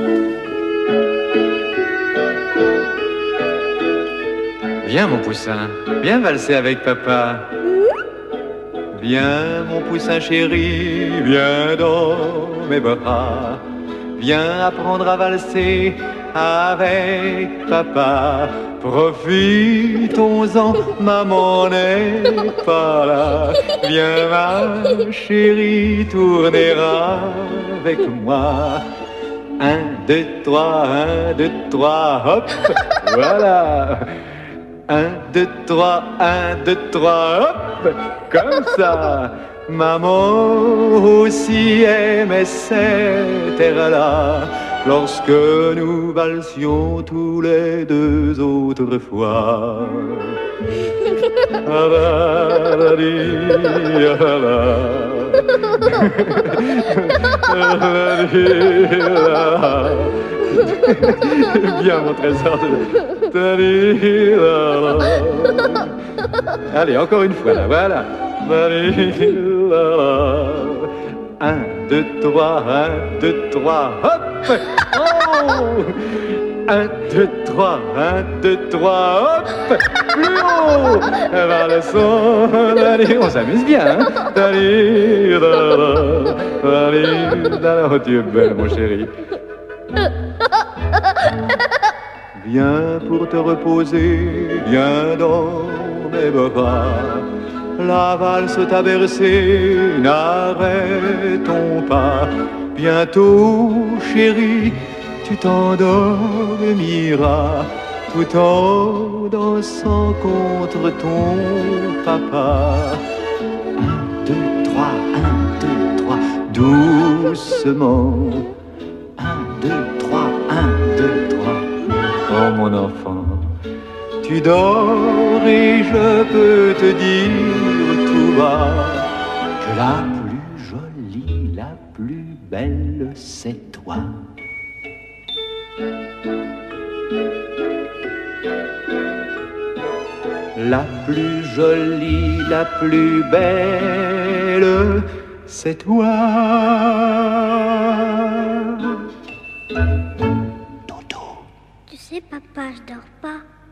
Viens mon poussin, viens valser avec papa. Viens mon poussin chéri, viens dans mes bras. Viens apprendre à valser avec papa. Profitons-en, maman n'est pas là. Viens ma chérie, tourner avec moi. 1, 2, 3, 1, 2, 3, hop, voilà. 1, 2, 3, 1, 2, 3, hop, comme ça. Maman aussi aimait cette air-là lorsque nous valsions tous les deux autrefois. Bien mon trésor Allez, encore une fois là, voilà. 1, 2, 3, 1, 2, 3, hop, oh. 1, 2, 3, 1, 2, 3, hop, plus haut. Vers le son, allez, on s'amuse bien, hein. Oh, tu es belle, mon chéri. Viens pour te reposer, viens dans mes bras. La valse t'a bercé, n'arrêtons pas. Bientôt, chérie, tu t'endormiras, tout en dansant contre ton papa. 1, 2, 3, 1, 2, 3, doucement. 1, 2, 3, 1, 2, 3. Oh mon enfant, tu dors et je peux te dire tout bas que la plus jolie, la plus belle, c'est toi. La plus jolie, la plus belle, c'est toi. Tu sais, papa, je dors pas.